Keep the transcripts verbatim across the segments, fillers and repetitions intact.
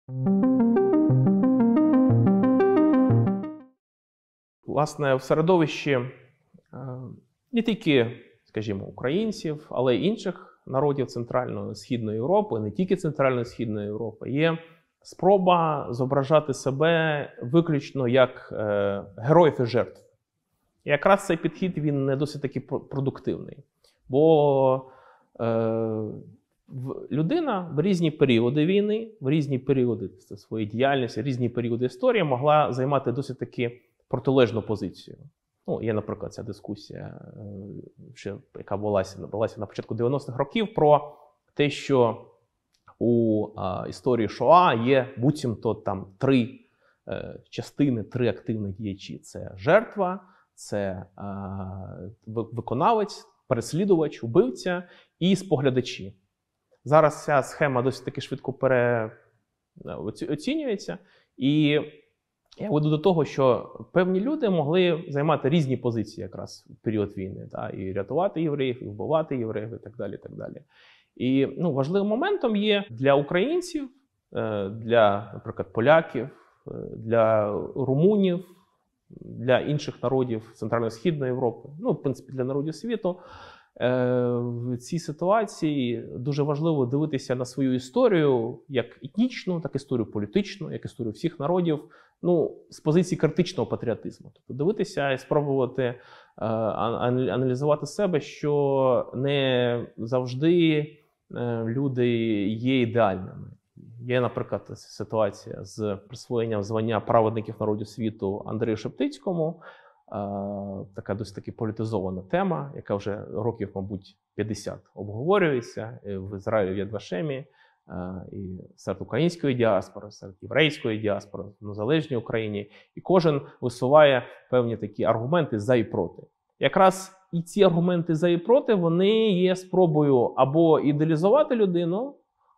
Власне, в середовищі не тільки, скажімо, українців, але й інших народів Центральної Східної Європи, не тільки Центральної Східної Європи, є спроба зображати себе виключно як е, героїв і жертв. І якраз цей підхід, він не досить таки продуктивний. Бо е, людина в різні періоди війни, в різні періоди своєї діяльності, різні періоди історії могла займати досить таки протилежну позицію. Ну, є, наприклад, ця дискусія, ще, яка велася, велася на початку дев'яностих років, про те, що у а, історії Шоа є буцімто там три е, частини, три активні діячі. Це жертва, це а, виконавець, переслідувач, убивця і споглядачі. Зараз ця схема досить таки швидко переоцінюється. І я веду до того, що певні люди могли займати різні позиції якраз в період війни. Да? І рятувати євреїв, і вбивати євреїв, і так далі. І так далі. І ну, важливим моментом є для українців, для, наприклад, поляків, для румунів, для інших народів Центрально-Східної Європи, ну, в принципі, для народів світу, в цій ситуації дуже важливо дивитися на свою історію як етнічну, так і історію політичну, як історію всіх народів, ну, з позиції критичного патріотизму. Тобто дивитися і спробувати е, аналізувати себе, що не завжди е, люди є ідеальними. Є, наприклад, ситуація з присвоєнням звання праведників народів світу Андрію Шептицькому. Така досить таки політизована тема, яка вже років, мабуть, п'ятдесят обговорюється в Ізраїлі, в Яд Вашемі, і серед української діаспори, серед єврейської діаспори, в незалежній Україні. І кожен висуває певні такі аргументи за і проти. Якраз і ці аргументи за і проти, вони є спробою або ідеалізувати людину,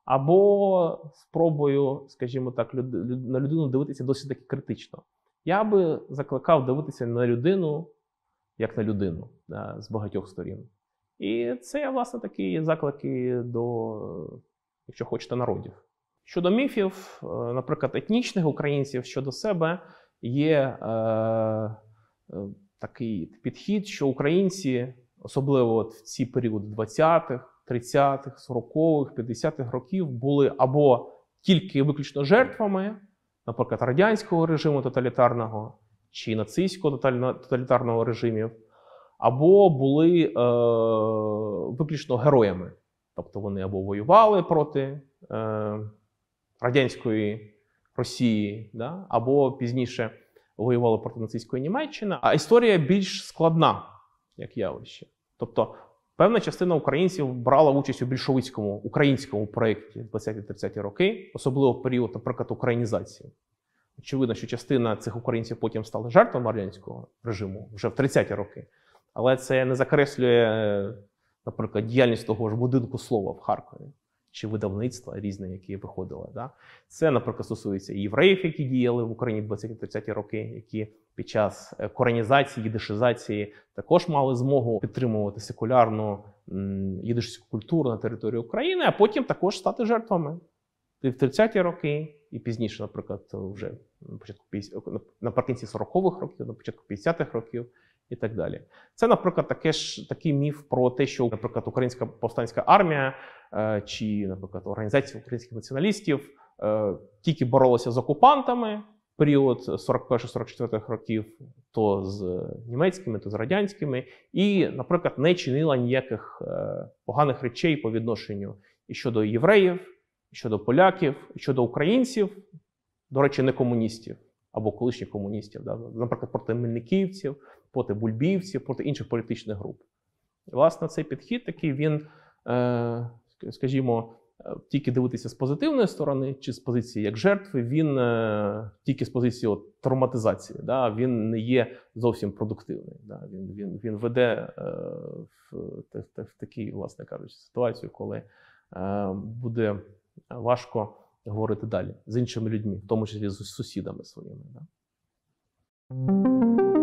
або спробою, скажімо так, на людину дивитися досить таки критично. Я би закликав дивитися на людину, як на людину, да, з багатьох сторін. І це, власне, такі заклики до, якщо хочете, народів. Щодо міфів, наприклад, етнічних українців щодо себе, є е, е, такий підхід, що українці, особливо от в ці періоди двадцятих, тридцятих, сорокових, п'ятдесятих років, були або тільки виключно жертвами, наприклад, радянського режиму тоталітарного чи нацистського тоталітарного режимів, або були е, виключно героями. Тобто вони або воювали проти е, радянської Росії, да? Або пізніше воювали проти нацистської Німеччини. А історія більш складна, як явище. Тобто певна частина українців брала участь у більшовицькому українському проєкті двадцяті-тридцяті роки, особливо в період, наприклад, українізації. Очевидно, що частина цих українців потім стала жертвами радянського режиму вже в тридцяті роки. Але це не закреслює, наприклад, діяльність того ж будинку слова в Харкові чи видавництва різне, які виходили. Да? Це, наприклад, стосується і євреїв, які діяли в Україні в двадцяті-тридцяті роки, які під час коренізації, їдишизації також мали змогу підтримувати секулярну їдишську культуру на території України, а потім також стати жертвами. В тридцяті роки і пізніше, наприклад, вже на початку наприкінці сорокових років, на початку п'ятдесятих років і так далі. Це, наприклад, таке ж, такий міф про те, що, наприклад, Українська повстанська армія е, чи, наприклад, організація українських націоналістів е, тільки боролися з окупантами в період сорок перших - сорок четвертих років, то з німецькими, то з радянськими, і, наприклад, не чинила ніяких е, поганих речей по відношенню і щодо євреїв, і щодо поляків, і щодо українців, до речі, не комуністів, або колишніх комуністів, да? Наприклад, проти мельниківців, проти бульбівців, проти інших політичних груп. І, власне, цей підхід такий, він, е, скажімо, тільки дивитися з позитивної сторони, чи з позиції як жертви, він е, тільки з позиції от, травматизації, да? Він не є зовсім продуктивний. Да? Він, він, він веде е, в, в, в, в такій, власне кажучи, ситуацію, коли е, буде важко говорити далі з іншими людьми, в тому числі з сусідами своїми. Да?